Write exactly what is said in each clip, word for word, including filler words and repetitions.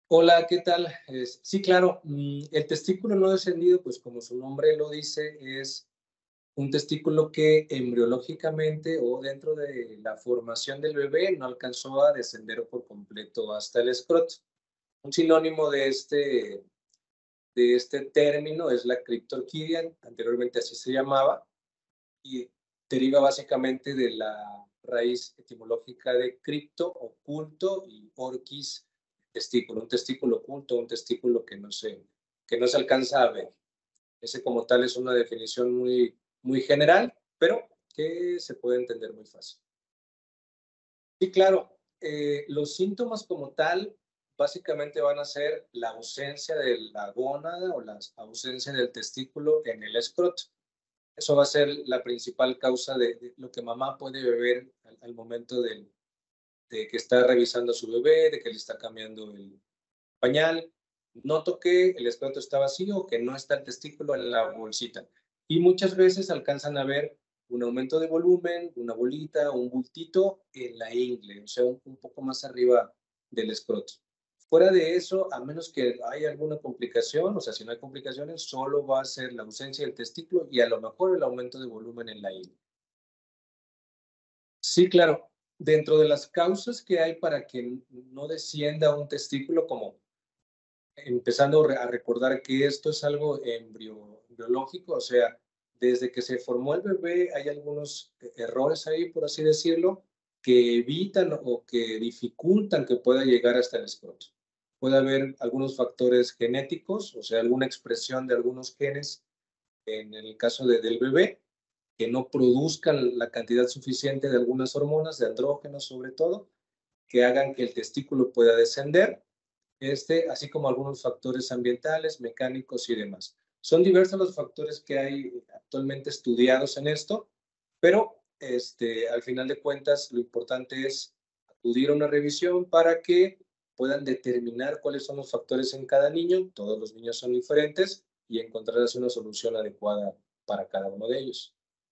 Hola, ¿qué tal? Es- sí, claro, mm, el testículo no descendido, pues como su nombre lo dice, es un testículo que embriológicamente o dentro de la formación del bebé no alcanzó a descender por completo hasta el escroto. Un sinónimo de este, de este término es la criptorquidia, anteriormente así se llamaba, y deriva básicamente de la raíz etimológica de cripto, oculto, y orquis, testículo, un testículo oculto, un testículo que no se, que no se alcanza a ver. Ese como tal es una definición muy, muy general, pero que se puede entender muy fácil. Sí, claro, eh, los síntomas como tal básicamente van a ser la ausencia de la gónada o la ausencia del testículo en el escroto. Eso va a ser la principal causa de, de lo que mamá puede beber al, al momento del- de que está revisando a su bebé, de que le está cambiando el pañal. Noto que el escroto está vacío, que no está el testículo en la bolsita. Y muchas veces alcanzan a ver un aumento de volumen, una bolita o un bultito en la ingle, o sea, un, un poco más arriba del escroto. Fuera de eso, a menos que haya alguna complicación, o sea, si no hay complicaciones, solo va a ser la ausencia del testículo y a lo mejor el aumento de volumen en la ingle. Sí, claro. Dentro de las causas que hay para que no descienda un testículo, como empezando a recordar que esto es algo embrio, embriológico, o sea, desde que se formó el bebé hay algunos eh, errores ahí, por así decirlo, que evitan o que dificultan que pueda llegar hasta el escroto. Puede haber algunos factores genéticos, o sea, alguna expresión de algunos genes en el caso de, del bebé, que no produzcan la cantidad suficiente de algunas hormonas, de andrógenos sobre todo, que hagan que el testículo pueda descender, este, así como algunos factores ambientales, mecánicos y demás. Son diversos los factores que hay actualmente estudiados en esto, pero este, al final de cuentas lo importante es acudir a una revisión para que puedan determinar cuáles son los factores en cada niño, todos los niños son diferentes, y encontrar así una solución adecuada para cada uno de ellos.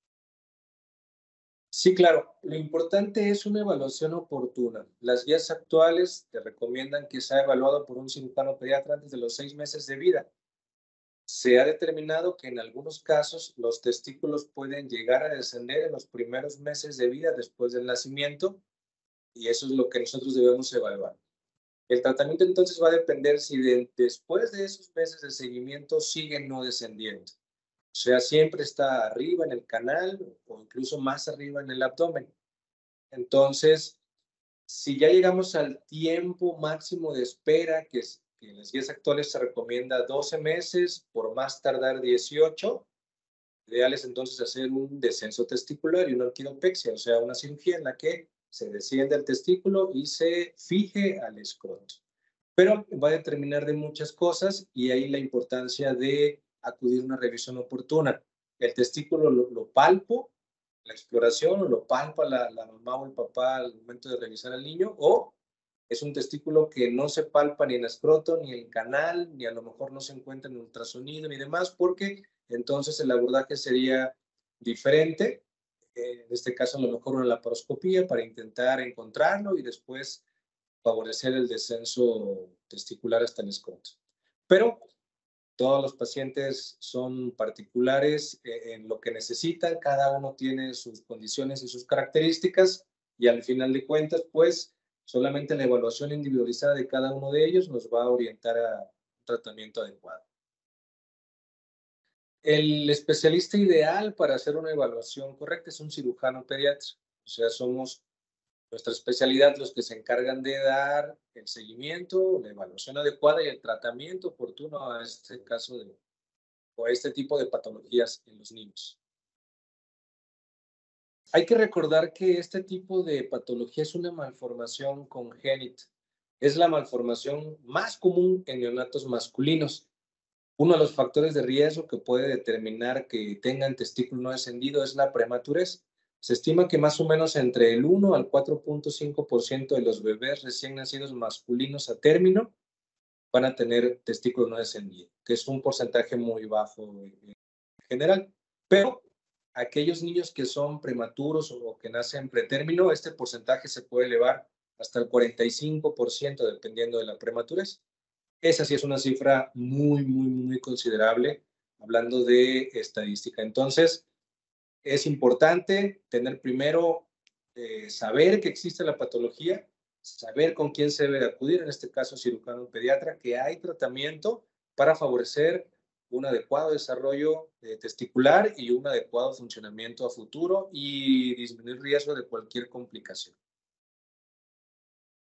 Sí, claro. Lo importante es una evaluación oportuna. Las guías actuales te recomiendan que sea evaluado por un cirujano pediatra antes de los seis meses de vida. Se ha determinado que en algunos casos los testículos pueden llegar a descender en los primeros meses de vida después del nacimiento, y eso es lo que nosotros debemos evaluar. El tratamiento entonces va a depender si de- después de esos meses de seguimiento siguen no descendiendo. O sea, siempre está arriba en el canal o incluso más arriba en el abdomen. Entonces, si ya llegamos al tiempo máximo de espera, que, es, que en las guías actuales se recomienda doce meses, por más tardar dieciocho, ideal es entonces hacer un descenso testicular y una orquidopexia, o sea, una cirugía en la que se desciende el testículo y se fije al escroto. Pero va a determinar de muchas cosas y ahí la importancia de acudir a una revisión oportuna. El testículo lo, lo palpo, la exploración, o lo palpa la, la mamá o el papá al momento de revisar al niño, o es un testículo que no se palpa ni en escroto, ni en canal, ni a lo mejor no se encuentra en ultrasonido ni demás, porque entonces el abordaje sería diferente. Eh, en este caso, a lo mejor una laparoscopía para intentar encontrarlo y después favorecer el descenso testicular hasta el escroto. Pero todos los pacientes son particulares eh, en lo que necesitan, cada uno tiene sus condiciones y sus características, y al final de cuentas, pues solamente la evaluación individualizada de cada uno de ellos nos va a orientar a un tratamiento adecuado. El especialista ideal para hacer una evaluación correcta es un cirujano pediatra, o sea, somos nuestra especialidad los que se encargan de dar el seguimiento, la evaluación adecuada y el tratamiento oportuno a este caso de, o a este tipo de patologías en los niños. Hay que recordar que este tipo de patología es una malformación congénita. Es la malformación más común en neonatos masculinos. Uno de los factores de riesgo que puede determinar que tengan testículo no descendido es la prematurez. Se estima que más o menos entre el uno al cuatro punto cinco por ciento de los bebés recién nacidos masculinos a término van a tener testículo no descendido, que es un porcentaje muy bajo en general. Pero aquellos niños que son prematuros o que nacen pretérmino, este porcentaje se puede elevar hasta el cuarenta y cinco por ciento dependiendo de la prematurez. Esa sí es una cifra muy, muy, muy considerable, hablando de estadística. Entonces, es importante tener primero, eh, saber que existe la patología, saber con quién se debe de acudir, en este caso cirujano pediatra, que hay tratamiento para favorecer un adecuado desarrollo eh, testicular y un adecuado funcionamiento a futuro y disminuir riesgo de cualquier complicación.